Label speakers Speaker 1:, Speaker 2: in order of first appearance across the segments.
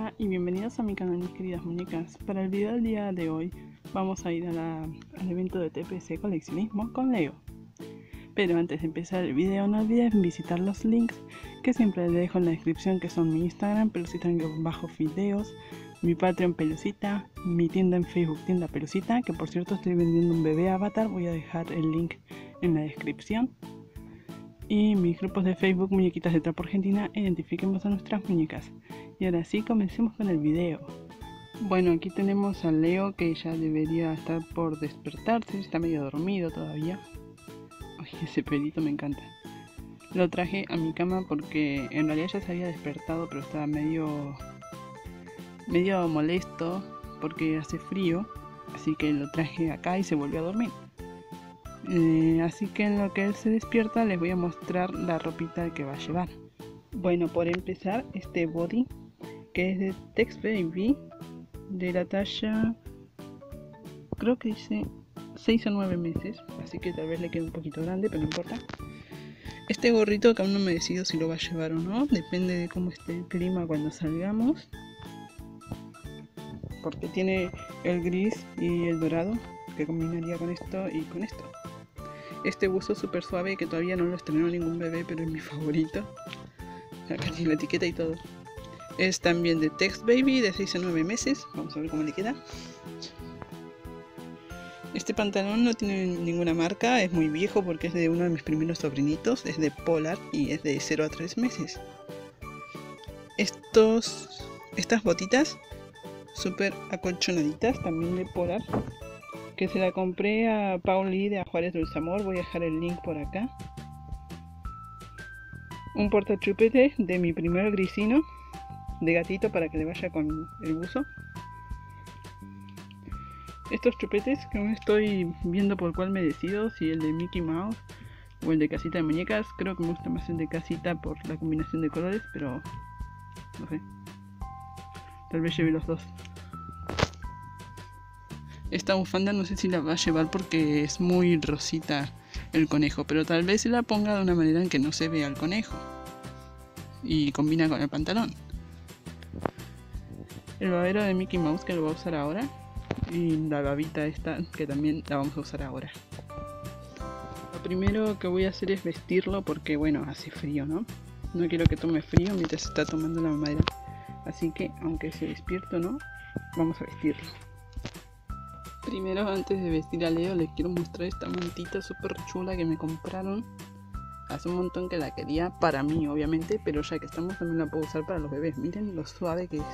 Speaker 1: Hola y bienvenidos a mi canal, mis queridas muñecas. Para el video del día de hoy vamos a ir al evento de TPC Coleccionismo con Leo. Pero antes de empezar el video no olviden visitar los links que siempre les dejo en la descripción, que son mi Instagram, pelucita_videos, mi Patreon Pelucita, mi tienda en Facebook, tienda Pelucita, que por cierto estoy vendiendo un bebé avatar, voy a dejar el link en la descripción. Y mis grupos de Facebook, Muñequitas de Trapo Argentina, identifiquemos a nuestras muñecas. Y ahora sí, comencemos con el video. Bueno, aquí tenemos a Leo, que ya debería estar por despertarse, está medio dormido todavía. Ay, ese pelito me encanta. Lo traje a mi cama porque en realidad ya se había despertado, pero estaba medio molesto porque hace frío, así que lo traje acá y se volvió a dormir. Así que en lo que él se despierta les voy a mostrar la ropita que va a llevar. Bueno, por empezar, este body que es de Tex Baby, de la talla, creo que dice 6 o 9 meses, así que tal vez le quede un poquito grande, pero no importa. Este gorrito que aún no me decido si lo va a llevar o no, depende de cómo esté el clima cuando salgamos, porque tiene el gris y el dorado que combinaría con esto y con esto. Este buzo súper suave que todavía no lo estrenó ningún bebé, pero es mi favorito. Acá tiene la etiqueta y todo. Es también de Tex Baby, de 6 a 9 meses. Vamos a ver cómo le queda. Este pantalón no tiene ninguna marca, es muy viejo porque es de uno de mis primeros sobrinitos. Es de Polar y es de 0 a 3 meses. Estas botitas súper acolchonaditas, también de Polar, que se la compré a Pauli de Juárez Dulceamor. Voy a dejar el link por acá. Un portachupete de mi primer grisino de gatito para que le vaya con el buzo. Estos chupetes que aún estoy viendo por cuál me decido, si el de Mickey Mouse o el de casita de muñecas. Creo que me gusta más el de casita por la combinación de colores, pero no sé, tal vez lleve los dos. Esta bufanda no sé si la va a llevar porque es muy rosita el conejo, pero tal vez se la ponga de una manera en que no se vea el conejo y combina con el pantalón. El babero de Mickey Mouse, que lo voy a usar ahora, y la babita esta que también la vamos a usar ahora. Lo primero que voy a hacer es vestirlo porque bueno, hace frío, ¿no? No quiero que tome frío mientras está tomando la mamadera, así que aunque se despierte o no, vamos a vestirlo. Primero, antes de vestir a Leo, les quiero mostrar esta mantita súper chula que me compraron. Hace un montón que la quería para mí, obviamente, pero ya que estamos también la puedo usar para los bebés. Miren lo suave que es.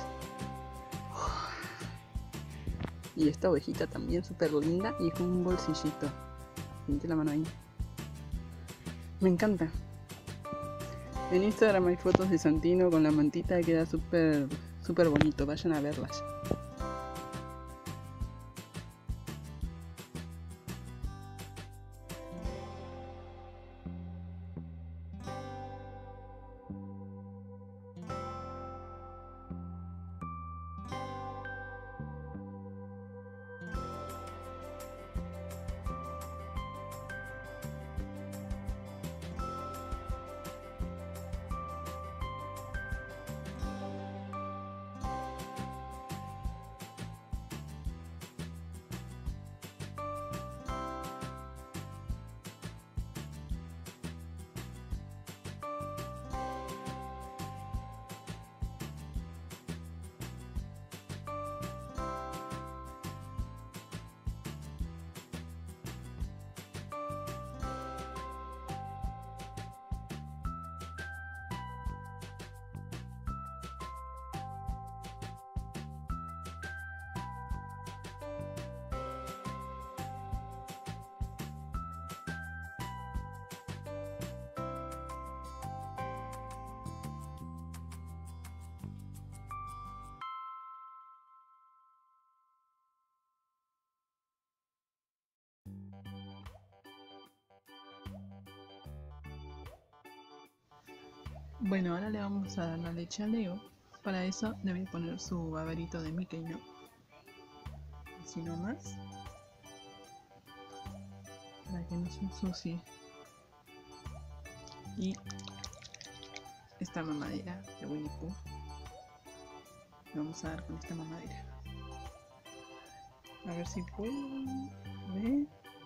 Speaker 1: Y esta ovejita también súper linda y con un bolsillito. Mete la mano ahí. Me encanta. En Instagram hay fotos de Santino con la mantita y queda súper bonito. Vayan a verlas. Bueno, ahora le vamos a dar la leche a Leo. Para eso le voy a poner su baberito de Mickey, ¿no? Así nomás, para que no se ensucie. Y esta mamadera de Winnie Pooh. Vamos a dar con esta mamadera. A ver si puedo. A ver.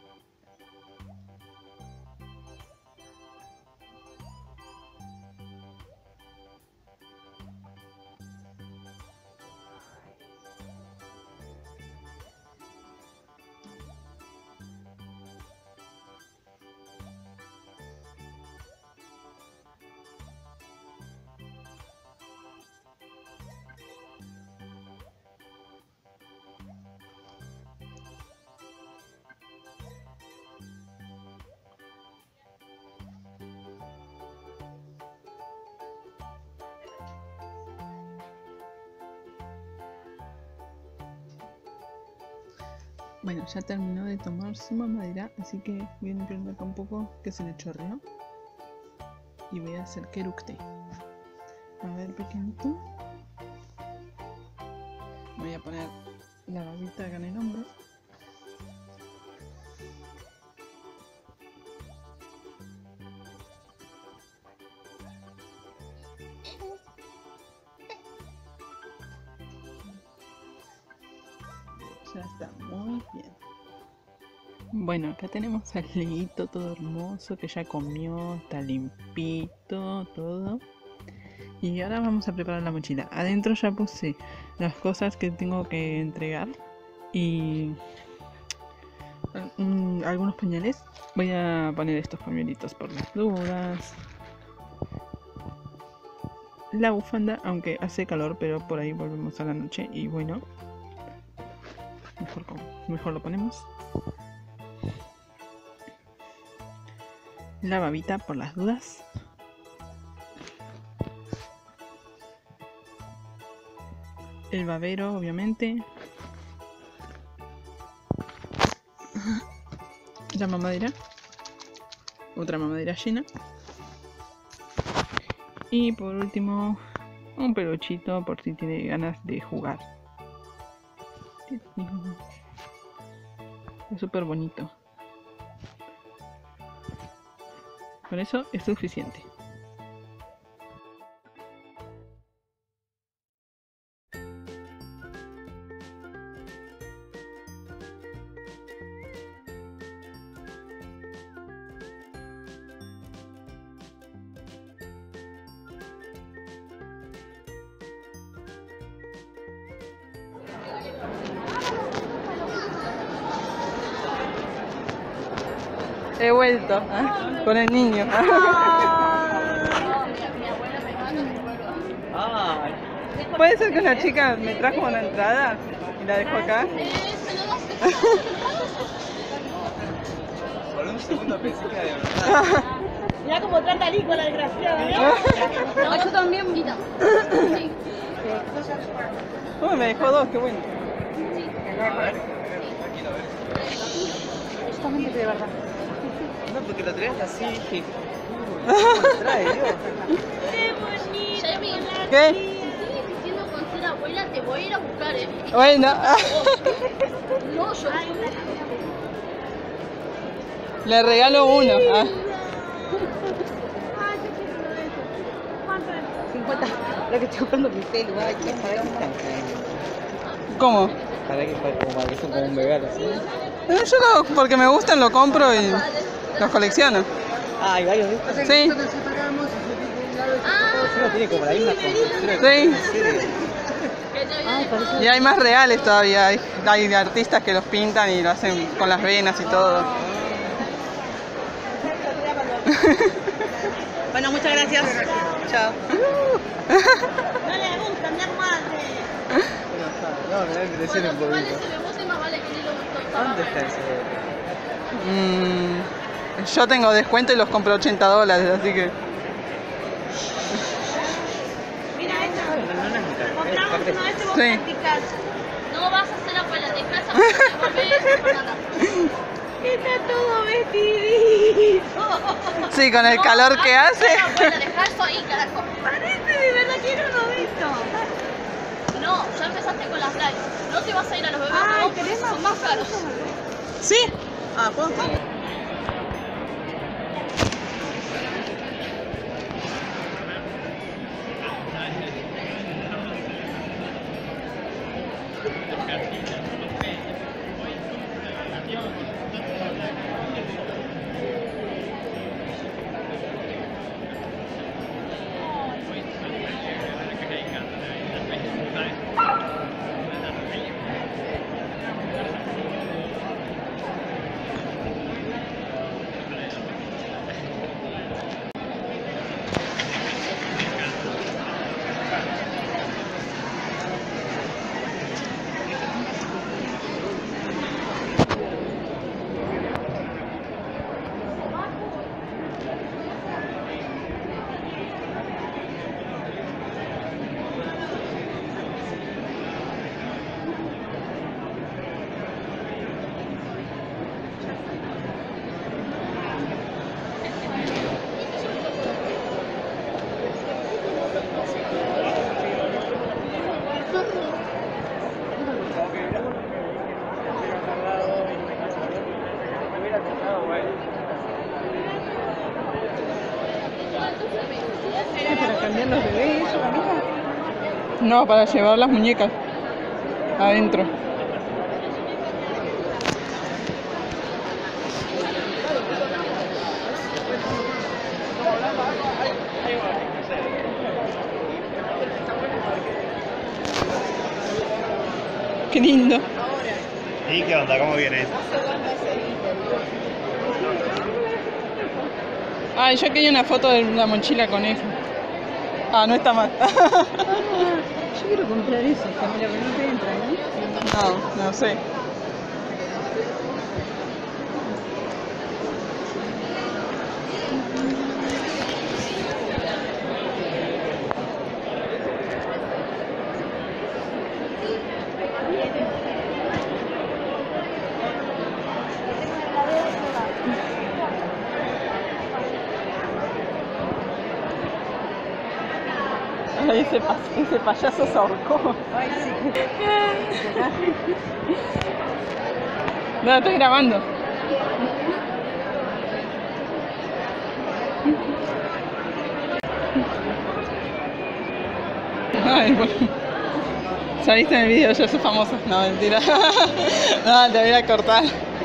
Speaker 1: Bueno, ya terminó de tomar su mamadera, así que voy a limpiarme acá un poco que se le chorreó. Y voy a hacer que eructe. A ver, pequeñito. Voy a poner la babita acá en el hombro. Ya está muy bien. Bueno, acá tenemos al Leito todo hermoso que ya comió, está limpito, todo. Y ahora vamos a preparar la mochila. Adentro ya puse las cosas que tengo que entregar y algunos pañales. Voy a poner estos pañuelitos por las dudas. La bufanda, aunque hace calor, pero por ahí volvemos a la noche y bueno. Mejor lo ponemos. La babita por las dudas. El babero, obviamente. La mamadera. Otra mamadera llena. Y por último, un peluchito por si tiene ganas de jugar. Es súper bonito. Con eso es suficiente. He vuelto con el niño. ¿Puede ser que una chica me trajo una entrada y la dejó acá?
Speaker 2: Por un segundo pensé que era de verdad.
Speaker 3: Mira como trata Lico la desgraciada, ¿no? No, yo también, bonita. Sí.
Speaker 1: Me dejó dos, qué bueno.
Speaker 2: A ver, tranquilo, a ver.
Speaker 3: Yo también de verdad.
Speaker 2: No, porque lo traes así, dije. ¿Cómo lo trae, Dios?
Speaker 3: ¡Qué bonito!
Speaker 1: ¿Qué?
Speaker 3: Sigues diciendo con ser abuela, te voy a ir a buscar, ¿eh?
Speaker 1: Bueno.
Speaker 3: No, yo.
Speaker 1: Le regalo uno.
Speaker 3: Ay, yo quiero uno de esos. ¿Cuánto es?
Speaker 4: 50. Lo que estoy comprando mi celu, ay, ¿qué? ¿Para qué están?
Speaker 1: ¿Cómo?
Speaker 4: Para que son como un bebé así.
Speaker 1: Yo porque me gustan lo compro y los colecciono.
Speaker 4: Ah, hay varios de estos.
Speaker 1: Sí.
Speaker 4: Uno tiene como la misma construcción.
Speaker 1: Sí.
Speaker 4: Ay, parece.
Speaker 1: Y hay más reales todavía. Hay artistas que los pintan y lo hacen con las venas y todo.
Speaker 4: Bueno, muchas gracias. Chao.
Speaker 3: No le gusta, mi madre.
Speaker 2: No, me da impresión un
Speaker 3: Vale,
Speaker 2: poquito.
Speaker 3: se me puse más vale que ni lo gustó.
Speaker 2: ¿Dónde está ese?
Speaker 1: Yo tengo descuento y los compro $80, así que...
Speaker 3: Mira esta.
Speaker 2: No necesito.
Speaker 3: Compramos uno de estos, vos
Speaker 1: Sí.
Speaker 3: practicás. No vas a ser abuela de casa, vas a volver para nada. Está todo vestidito.
Speaker 1: Sí, con el calor que hace.
Speaker 3: Abuela, dejá eso ahí, carajo. Parece de verdad, quiero uno de estos. No, ya empezaste con las likes. No te vas a ir a los bebés nuevos porque son más caros.
Speaker 1: Sí.
Speaker 4: Ah, ¿puedo? Para cambiar los bebés, eso, amiga.
Speaker 1: No, para llevar las muñecas adentro. Qué lindo.
Speaker 5: ¿Y qué onda? ¿Cómo viene?
Speaker 1: Ay, yo quería una foto de la mochila con eso. Ah, no está mal.
Speaker 4: Yo quiero comprar eso, Camila, pero no te entra, ¿no?
Speaker 1: No sé. Ay, ese payaso se ahorcó.
Speaker 4: Ay, sí.
Speaker 1: No, estoy grabando. Ay, bueno. Saliste en el video, yo soy famosa. No, mentira. No, te voy a cortar.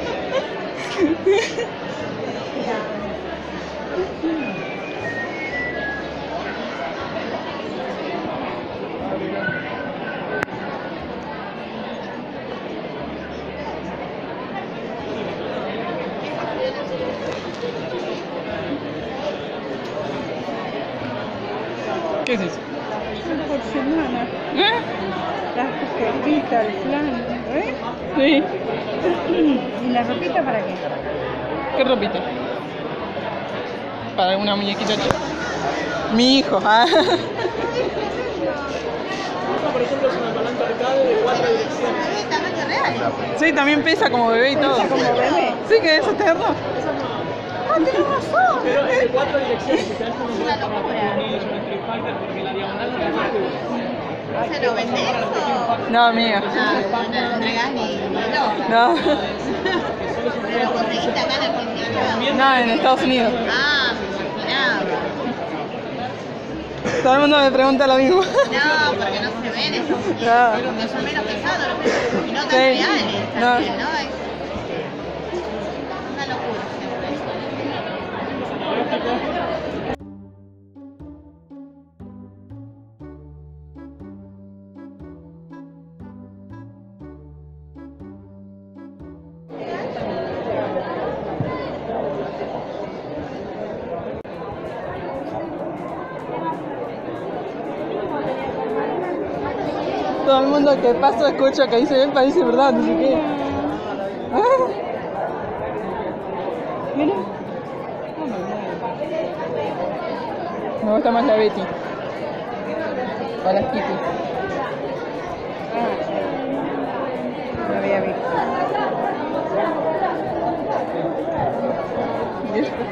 Speaker 1: ¿Qué es eso?
Speaker 4: Por semana.
Speaker 1: ¿Eh?
Speaker 4: Las coquetitas, el flan, ¿eh?
Speaker 1: Sí.
Speaker 4: ¿Y la ropita para qué?
Speaker 1: ¿Qué ropita? Para alguna muñequita chica. Mi hijo, ah.
Speaker 2: Por ejemplo, es una palanca arcade de 4 direcciones.
Speaker 1: Sí, también pesa como bebé y todo.
Speaker 4: Como bebé.
Speaker 1: Sí, que es eterno.
Speaker 2: Pero es de 4 direcciones. Si te das como un Street Fighter, porque la diagonal no la puede.
Speaker 3: ¿Se lo vendés o...?
Speaker 1: No, amiga.
Speaker 3: No lo entregás ni loco.
Speaker 1: No.
Speaker 3: ¿Pero lo conseguiste acá en Argentina?
Speaker 1: No, en Estados Unidos.
Speaker 3: Ah, mirá.
Speaker 1: Todo el mundo me pregunta lo mismo.
Speaker 3: No, porque no se ven esos muñecos.
Speaker 1: No.
Speaker 3: Porque son menos pesados los muñecos. Y no tan
Speaker 1: Sí.
Speaker 3: reales
Speaker 1: No.
Speaker 3: también, ¿no? Es una locura siempre eso.
Speaker 1: Todo el mundo que pasa escucha que dice ven, parece verdad, no sé qué. Ah. Mira. Me gusta más la Betty. O las Kitty.
Speaker 4: No había visto.
Speaker 1: ¿Y esto?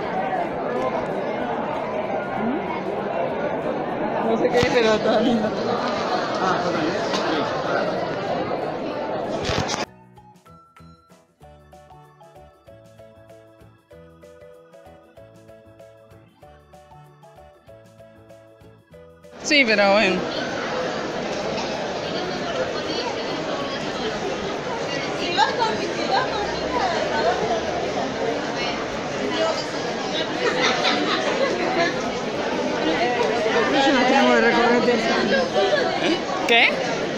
Speaker 1: No sé qué es, pero está lindo. Sí, pero bueno.
Speaker 4: Nosotros nos tenemos que recorrer de eso.
Speaker 1: ¿Qué?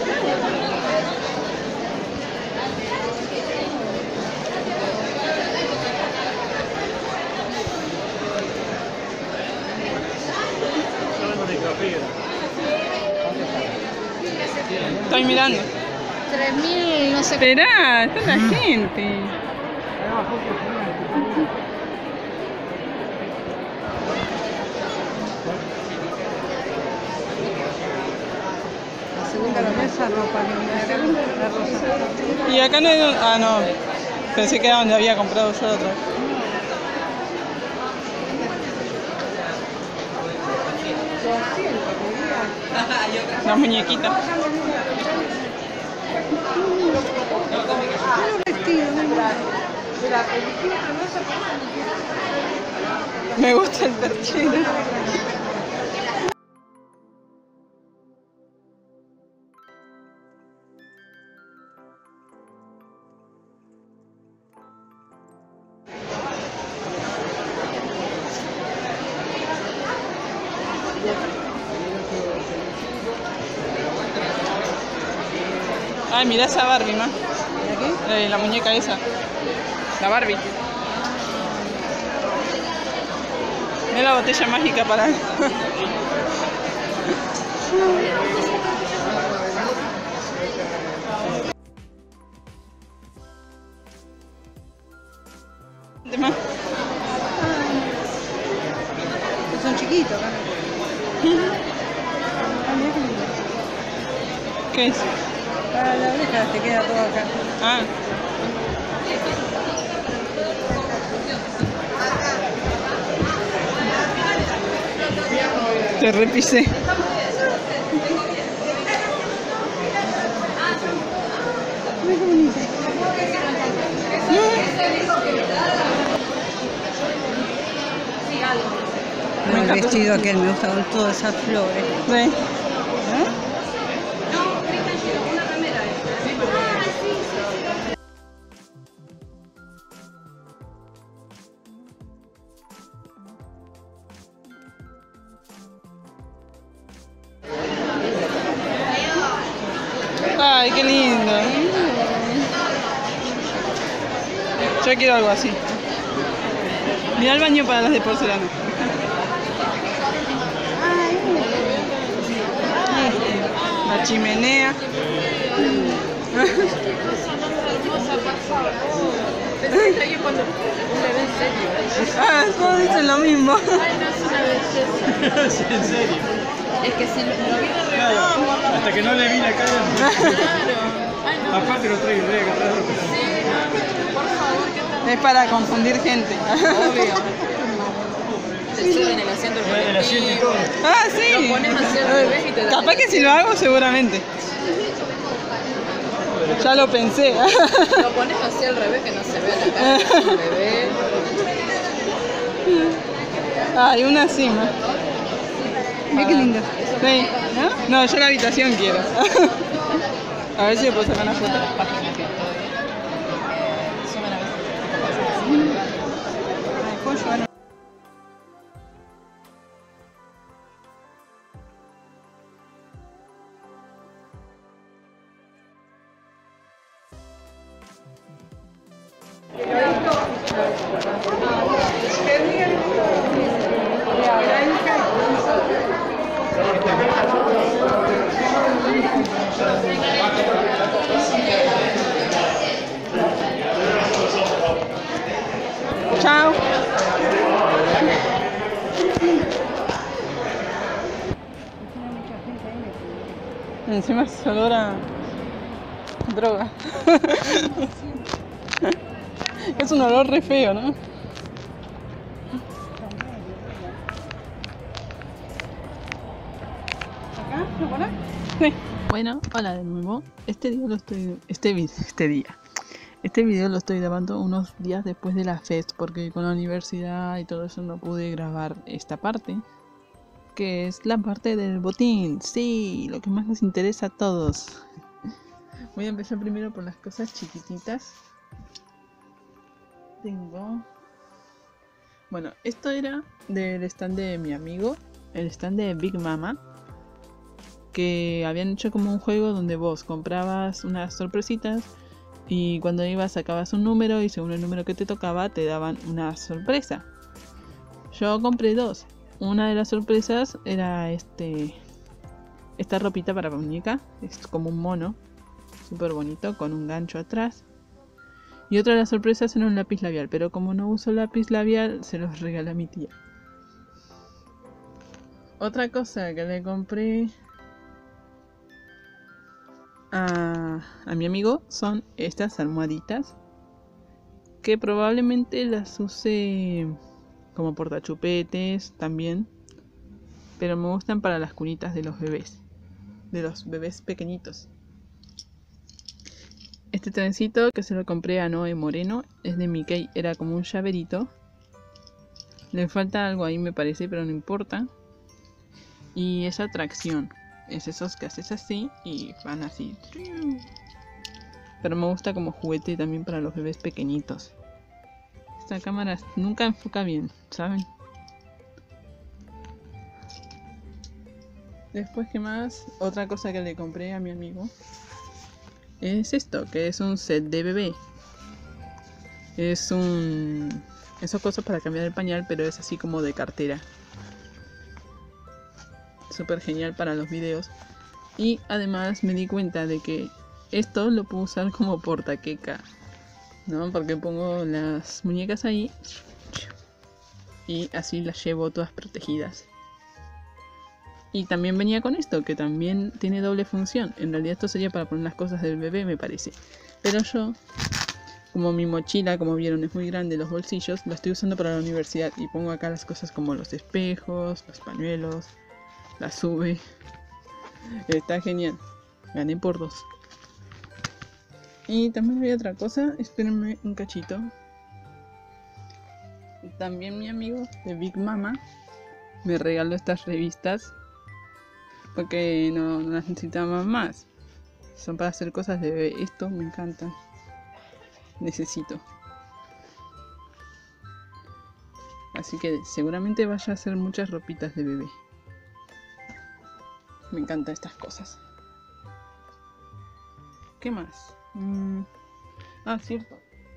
Speaker 1: Estoy mirando.
Speaker 3: 3.000, no sé.
Speaker 1: Esperá, está la gente.
Speaker 4: La segunda mesa, ropa linda. La rosa.
Speaker 1: Y acá no hay... Ah, no. Pensé que era donde había comprado yo otra. Las muñequitas.
Speaker 4: Los vestidos,
Speaker 1: Me gusta el perchero. Ay, mira esa Barbie, ma. La muñeca esa. La Barbie. Mira la botella mágica para...
Speaker 4: Son chiquitos, ¿no?
Speaker 1: ¿Qué es?
Speaker 4: Para la oreja te queda todo acá.
Speaker 1: Ah. Te repisé.
Speaker 4: El vestido aquel me gustaban todas esas flores.
Speaker 1: Sí. Ay, qué lindo. Yo quiero algo así. Mira el baño para las de porcelana. La chimenea. Ah, todos dicen lo mismo.
Speaker 2: Sí, en serio.
Speaker 3: Es que si lo vi de
Speaker 2: Claro, hasta que no le vi la cara.
Speaker 3: Claro.
Speaker 2: Aparte lo traigo, que traerlo.
Speaker 3: Por favor, ¿qué tal?
Speaker 1: Es para confundir gente.
Speaker 3: Obvio. Te suben el asiento
Speaker 2: El asiento y todo.
Speaker 1: Ah, sí.
Speaker 3: Lo pones así al revés y te da
Speaker 1: Capaz que si lo hago, seguramente. Ya lo pensé.
Speaker 3: Lo pones así al revés que no se vea la cara de un bebé.
Speaker 1: Ay, una cima.
Speaker 4: Mira qué lindo.
Speaker 1: Sí. ¿No? No, yo la habitación quiero. A ver si le puedo sacar una foto. Chao. Encima se olor a droga. Es un olor re feo, ¿no?
Speaker 4: ¿Acá? ¿Lo pones?
Speaker 1: Sí. Bueno, hola de nuevo. Este video lo estoy grabando unos días después de la FES, porque con la universidad y todo eso no pude grabar esta parte, que es la parte del botín. Sí, lo que más nos interesa a todos. Voy a empezar primero por las cosas chiquititas. Bueno, esto era del stand de mi amigo, el stand de Big Mama, que habían hecho como un juego donde vos comprabas unas sorpresitas y cuando ibas sacabas un número y según el número que te tocaba te daban una sorpresa. Yo compré dos. Una de las sorpresas era esta ropita para muñeca, es como un mono, súper bonito, con un gancho atrás. Y otra de las sorpresas era un lápiz labial, pero como no uso lápiz labial, se los regalé a mi tía. Otra cosa que le compré a mi amigo son estas almohaditas, que probablemente las use como portachupetes también, pero me gustan para las cunitas de los bebés pequeñitos. Este trencito que se lo compré a Noé Moreno es de Mickey, era como un llaverito. Le falta algo ahí me parece, pero no importa. Y esa tracción, es esos que haces así y van así. Pero me gusta como juguete también para los bebés pequeñitos. Esta cámara nunca enfoca bien, ¿saben? Después, ¿qué más? Otra cosa que le compré a mi amigo es esto, que es un set de bebé. Es esas cosas para cambiar el pañal, pero es así como de cartera. Súper genial para los videos. Y además me di cuenta de que esto lo puedo usar como portaqueca, ¿no? Porque pongo las muñecas ahí y así las llevo todas protegidas. Y también venía con esto, que también tiene doble función. En realidad esto sería para poner las cosas del bebé, me parece. Pero yo, como mi mochila, como vieron, es muy grande, los bolsillos, lo estoy usando para la universidad. Y pongo acá las cosas como los espejos, los pañuelos, la sube. Está genial. Gané por 2. Y también había otra cosa, espérenme un cachito. También mi amigo de Big Mama me regaló estas revistas. Porque no las necesitaba más. Son para hacer cosas de bebé. Esto me encanta. Necesito. Así que seguramente vaya a hacer muchas ropitas de bebé. Me encantan estas cosas. ¿Qué más? Cierto.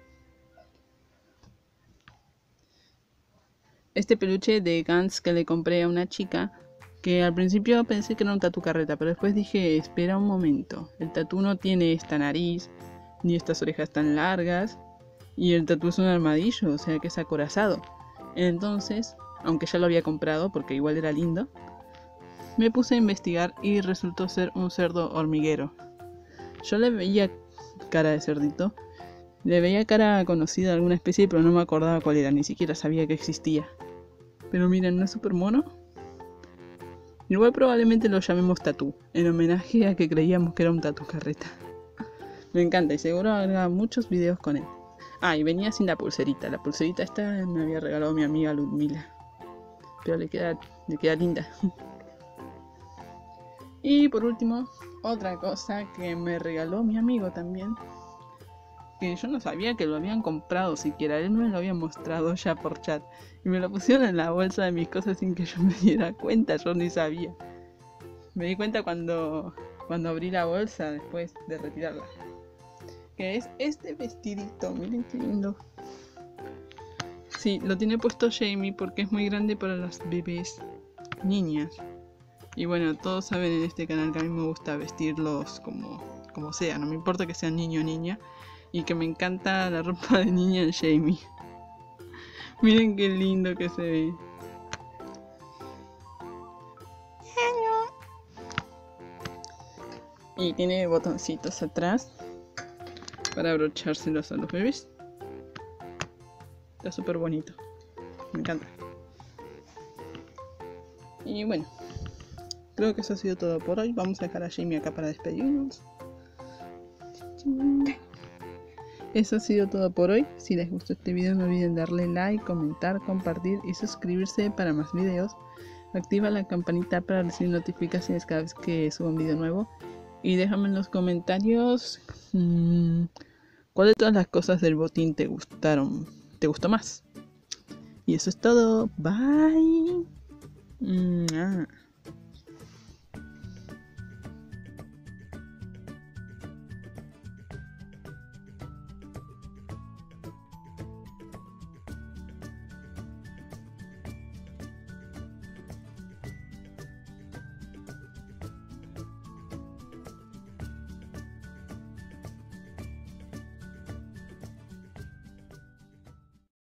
Speaker 1: Este peluche de Gantz que le compré a una chica, que al principio pensé que era un tatu carreta, pero después dije, espera un momento, el tatu no tiene esta nariz, ni estas orejas tan largas, y el tatu es un armadillo, o sea que es acorazado. Entonces, aunque ya lo había comprado, porque igual era lindo, me puse a investigar y resultó ser un cerdo hormiguero. Yo le veía cara de cerdito, le veía cara conocida de alguna especie, pero no me acordaba cuál era, ni siquiera sabía que existía. Pero miren, ¿no es súper mono? Igual probablemente lo llamemos tatú, en homenaje a que creíamos que era un tatu carreta. Me encanta y seguro habrá muchos videos con él. Y venía sin la pulserita. La pulserita esta me había regalado mi amiga Ludmila. Pero le queda linda. Y por último, otra cosa que me regaló mi amigo también. Que yo no sabía que lo habían comprado siquiera. Él me lo había mostrado ya por chat. Y me lo pusieron en la bolsa de mis cosas sin que yo me diera cuenta. Yo ni sabía. Me di cuenta cuando abrí la bolsa después de retirarla. Que es este vestidito. Miren qué lindo. Sí, lo tiene puesto Jamie porque es muy grande para las bebés niñas. Y bueno, todos saben en este canal que a mí me gusta vestirlos como sea. No me importa que sean niño o niña. Y que me encanta la ropa de niña en Jamie. Miren qué lindo que se ve. Y tiene botoncitos atrás para abrochárselos a los bebés. Está súper bonito. Me encanta. Y bueno, creo que eso ha sido todo por hoy. Vamos a dejar a Jamie acá para despedirnos. Eso ha sido todo por hoy. Si les gustó este video no olviden darle like, comentar, compartir y suscribirse para más videos. Activa la campanita para recibir notificaciones cada vez que suba un video nuevo. Y déjame en los comentarios cuál de todas las cosas del botín te gustó más. Y eso es todo. Bye.